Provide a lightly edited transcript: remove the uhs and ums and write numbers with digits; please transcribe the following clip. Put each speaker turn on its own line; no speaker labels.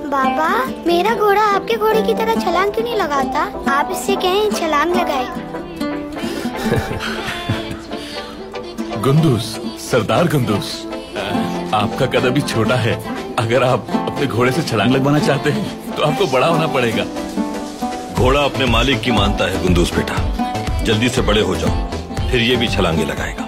बाबा, मेरा घोड़ा आपके घोड़े की तरह छलांग क्यों नहीं लगाता? आप इससे कहें छलांग लगाए।
गुंदूस, सरदार गुंदूस, आपका कद अभी छोटा है। अगर आप अपने घोड़े से छलांग लगवाना चाहते हैं तो आपको बड़ा होना पड़ेगा।
घोड़ा अपने मालिक की मानता है गुंदूस बेटा। जल्दी से बड़े हो जाओ, फिर ये भी छलांगे लगाएगा।